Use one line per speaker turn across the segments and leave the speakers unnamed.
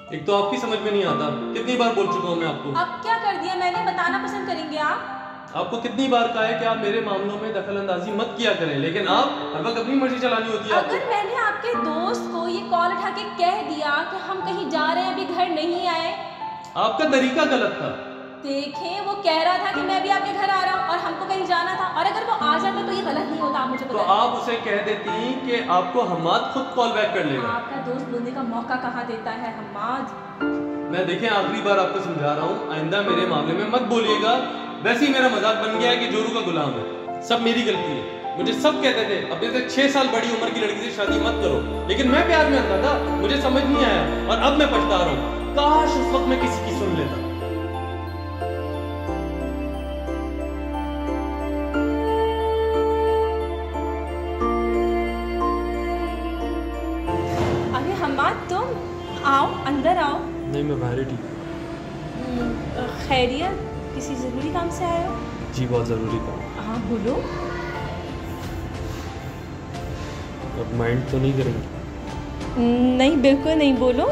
एक तो आपकी समझ में नहीं आता, कितनी बार बोल चुका हूँ मैं आपको।
अब क्या कर दिया मैंने, बताना पसंद करेंगे आप?
आपको कितनी बार कहा है कि आप मेरे मामलों में दखल अंदाजी मत किया करें, लेकिन आप हर वक्त अपनी मर्जी चलानी होती है
अगर
आपको।
मैंने आपके दोस्त को ये कॉल उठा के कह दिया कि हम कहीं जा रहे हैं, अभी घर नहीं आए।
आपका तरीका गलत था।
देखें, वो कह रहा था कि मैं भी आपके घर आ रहा हूँ और हमको कहीं जाना था, और अगर वो आ जाता तो ये गलत नहीं होता, आप मुझे
तो
बताएं।
आप उसे कह देती कि आपको हम्माद खुद कॉल बैक कर लेगा।
आपका दोस्त बोलने का मौका कहाँ देता है हम्माद।
मैं देखें आखिरी बार आपको समझा रहा हूँ, आइंदा मेरे मामले में मत बोलिएगा। वैसे ही मेरा मजाक बन गया है कि जोरू का गुलाम है। सब मेरी गलती है। मुझे सब कहते थे अपने से 6 साल बड़ी उम्र की लड़की से शादी मत करो, लेकिन मैं प्यार में अंधा था, मुझे समझ नहीं आया और अब मैं पछता रहा हूँ। काश उस वक्त मैं किसी की सुन लेता।
अरे हम्माद, तुम आओ, अंदर आओ।
नहीं, मैं बाहर ही ठीक।
खैरियत, किसी ज़रूरी काम से आए हो?
जी, बहुत ज़रूरी काम।
हाँ बोलो।
अब माइंड तो नहीं करेंगे?
नहीं, बिल्कुल नहीं, बोलो।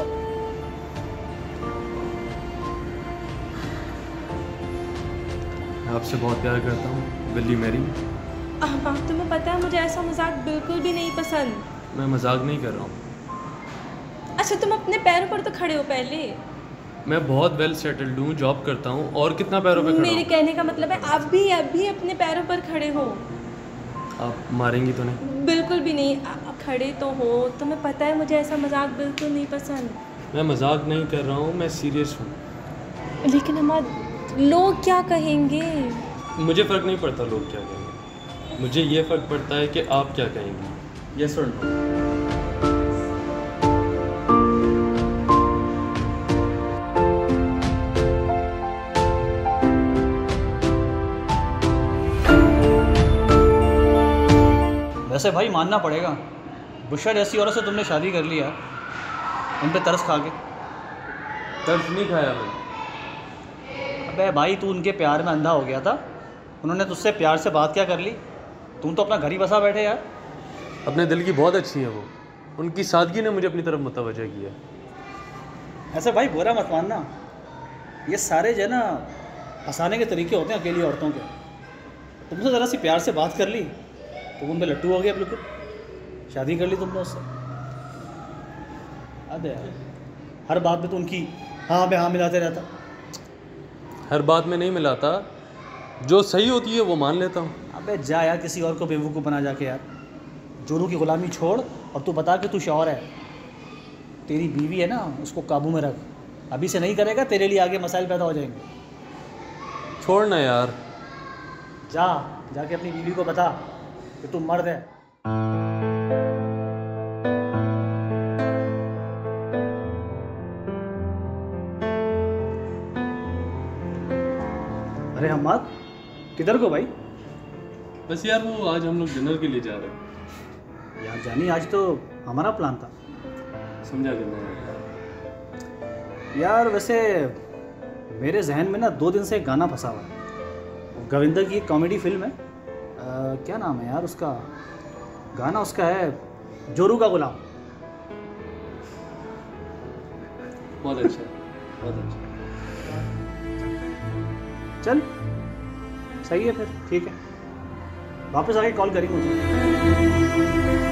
मैं आपसे बहुत प्यार करता हूँ, विल यू मैरी मी?
हाँ, तुम्हें पता है मुझे ऐसा मजाक बिल्कुल भी नहीं पसंद।
मैं मजाक नहीं कर रहा हूँ।
अच्छा, तुम अपने पैरों पर तो खड़े हो पहले।
मैं बहुत वेल सेटल्ड हूँ, जॉब करता हूँ, और कितना पैरों पे खड़ा
मेरे
हूँ?
कहने का मतलब है अभी अभी अपने पैरों पर खड़े हो।
आप मारेंगी तो नहीं?
बिल्कुल भी नहीं, खड़े तो हो। तुम्हें पता है मुझे ऐसा मजाक बिल्कुल नहीं पसंद।
मैं मजाक नहीं कर रहा हूँ, मैं सीरियस हूँ।
लेकिन हम लोग क्या कहेंगे?
मुझे फ़र्क नहीं पड़ता लोग क्या कहेंगे, मुझे ये फ़र्क पड़ता है कि आप क्या कहेंगी। यस और नो?
वैसे भाई मानना पड़ेगा, बुशरा जैसी औरत से तुमने शादी कर लिया, उन पे तरस खा के।
तरस नहीं खाया मैं।
अबे भाई, तू उनके प्यार में अंधा हो गया था, उन्होंने तुझसे प्यार से बात क्या कर ली, तुम तो अपना घर ही बसा बैठे यार।
अपने दिल की बहुत अच्छी है वो, उनकी सादगी ने मुझे अपनी तरफ मुतवज्जह किया।
ऐसे भाई बुरा मत मानना, ये सारे जो है ना फंसाने के तरीके होते हैं अकेली औरतों के। तुमसे ज़रा सी प्यार से बात कर ली तो उन पे लट्टू हो गया बिल्कुल, शादी कर ली तुमने उससे। अबे यार, हर बात में तो उनकी हाँ पे हाँ मिलाते रहता।
हर बात में नहीं मिलाता, जो सही होती है वो मान लेता हूँ।
अबे जा यार, किसी और को बेवकूफ़ बना जाके यार। जोरू की ग़ुलामी छोड़ और तू बता कि तू शौहर है। तेरी बीवी है ना, उसको काबू में रख। अभी से नहीं करेगा, तेरे लिए आगे मसाइल पैदा हो जाएंगे।
छोड़ ना यार।
जाके अपनी बीवी को बता कि तू मर्द है। अरे हम्माद, किधर को भाई?
बस यार, वो आज हम लोग डिनर के लिए जा रहे हैं।
यार जानी, आज तो हमारा प्लान था।
समझा करना
यार वैसे मेरे जहन में ना 2 दिन से एक गाना फंसा हुआ है। गोविंदा की एक कॉमेडी फिल्म है, क्या नाम है यार उसका? गाना उसका है जोरू का गुलाम।
बहुत अच्छा, बहुत अच्छा।
चल सही है फिर, ठीक है, वापस आके कॉल करेंगे मुझे।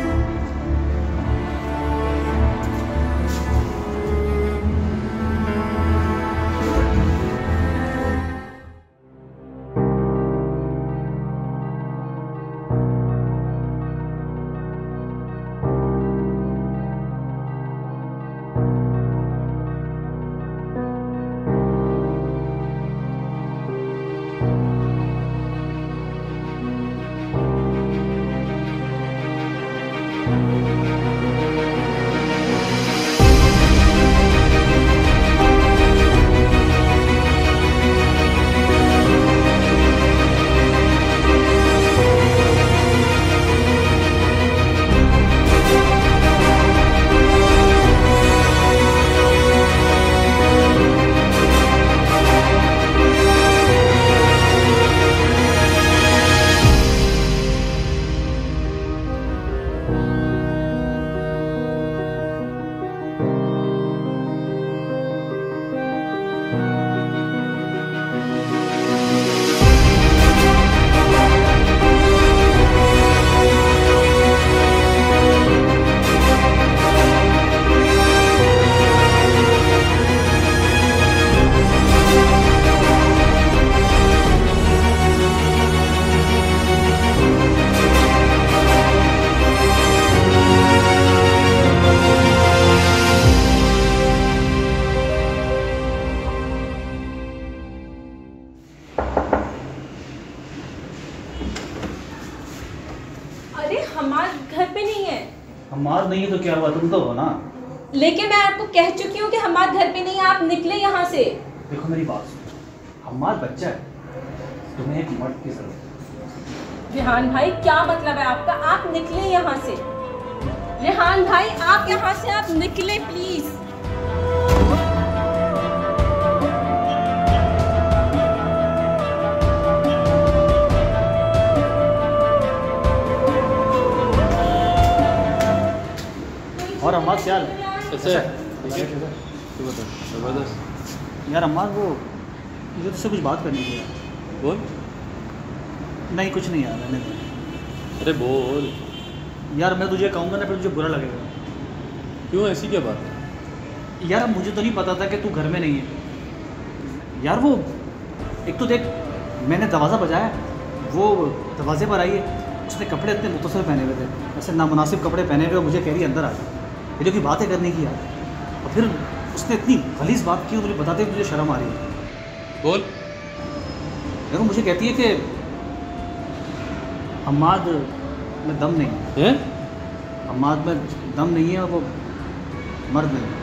हम्माद नहीं है तो क्या हुआ, तुम तो हो ना।
लेकिन मैं आपको कह चुकी हूँ कि हमारे घर पे नहीं है, आप निकले यहाँ से।
देखो मेरी बात सुनो, हम्माद बच्चा है, तुम्हें एक मर्द की जरूरत है।
रेहान भाई क्या मतलब है आपका, आप निकले यहाँ से। रेहान भाई आप यहाँ से आप निकले प्लीज।
और अम्माद क्या हाल है?
कैसे तू बता। जबरदस्त।
यार अम्माद वो मुझे तुझसे कुछ बात करनी थी यार।
बोल।
नहीं कुछ नहीं यार, रहने दे।
अरे बोल
यार मैं तुझे कहूँगा ना फिर तुझे बुरा लगेगा।
क्यों, ऐसी क्या बात है?
यार अब मुझे तो नहीं पता था कि तू घर में नहीं है। यार वो एक तो देख, मैंने दरवाज़ा बजाया, वो दरवाजे पर आई है, उसने कपड़े इतने मुख्तसर पहने हुए थे, ऐसे नामुनासिब कपड़े पहने हुए, मुझे कह रही अंदर आ जा, ये जो की बातें करने की यार। और फिर उसने इतनी गलीज़ बात की, मुझे बताते हुए मुझे शर्म आ रही है।
बोल।
देखो मुझे कहती है कि हम्माद में दम नहीं है, हम्माद में दम नहीं है, वो मर्द नहीं है,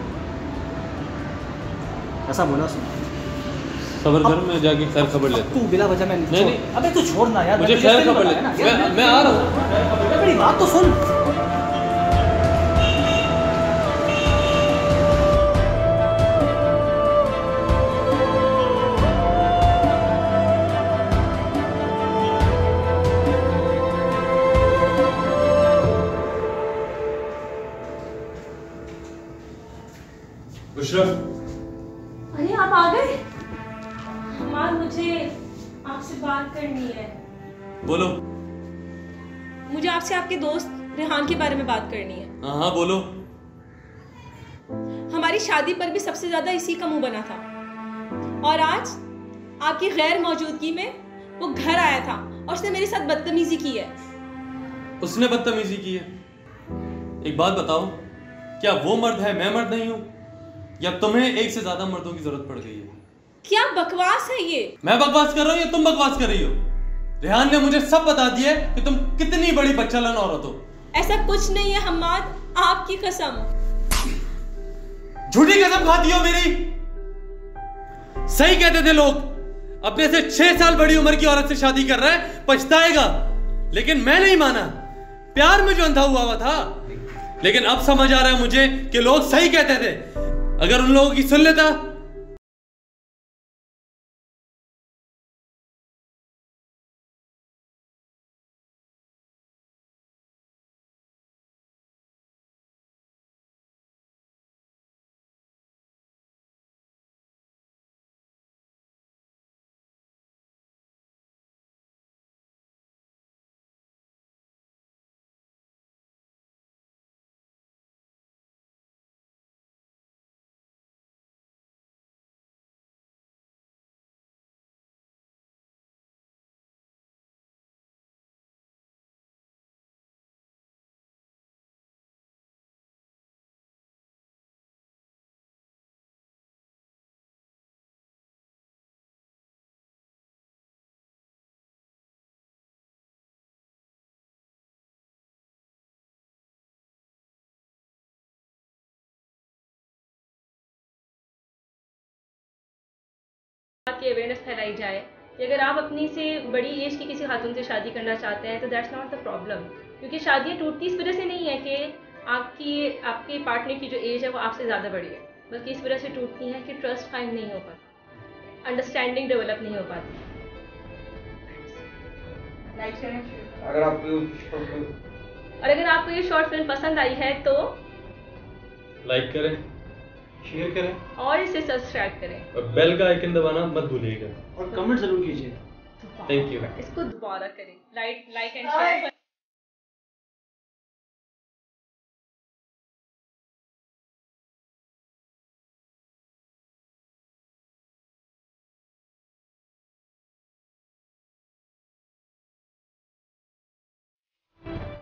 ऐसा बोला उसने।
खबर कर, मैं जाके खैर खबर लेता हूँ।
तू बिला वजह में
नहीं।
अबे तू छोड़ ना यार,
मुझे खैर खबर लेना, मैं आ रहा हूँ।
मेरी बात तो सुन।
बुशरा।
अरे आप आ गए। हमार मुझे आपसे बात करनी है।
बोलो।
मुझे आपसे आपके दोस्त रेहान के बारे में बात करनी है।
हाँ हाँ बोलो।
हमारी शादी पर भी सबसे ज्यादा इसी का मुंह बना था, और आज आपकी गैर मौजूदगी में वो घर आया था और उसने मेरे साथ बदतमीजी की है।
उसने बदतमीजी की है? एक बात बताओ, क्या वो मर्द है, मैं मर्द नहीं हूँ, या तुम्हें एक से ज्यादा मर्दों की जरूरत पड़ गई है?
क्या बकवास है ये?
मैं बकवास कर रहा हूँ या तुम बकवास कर रही हो? रेहान ने मुझे सब बता दिया है कि तुम कितनी बड़ी बच्चालन औरत हो।
ऐसा कुछ नहीं है हम्माद, आपकी कसम।
झूठी कसम खाती हो मेरी। सही कहते थे लोग, अपने से 6 साल बड़ी उम्र की औरत से शादी कर रहा है, पछताएगा। लेकिन मैं नहीं माना, प्यार में जो अंधा हुआ था। लेकिन अब समझ आ रहा है मुझे कि लोग सही कहते थे। अगर उन लोगों की सुन लेता।
की अवेयरनेस फैलाई जाए कि अगर आप अपनी से बड़ी एज की किसी खातून से शादी करना चाहते हैं तो दैट्स नॉट द प्रॉब्लम। क्योंकि शादियाँ टूटती इस वजह से नहीं है कि आपके पार्टनर की जो एज है वो आपसे ज़्यादा बड़ी है, बल्कि इस वजह से टूटती हैं कि ट्रस्ट कायम नहीं हो पाता, अंडरस्टैंडिंग डेवलप नहीं हो पाती। और अगर आपको ये शॉर्ट फिल्म पसंद आई है तो
लाइक करें, शेयर करें
और इसे सब्सक्राइब करें
और बेल का आइकन दबाना मत भूलिएगा
और कमेंट जरूर कीजिए।
Thank you.
इसको दोबारा करें, लाइक एंड शेयर।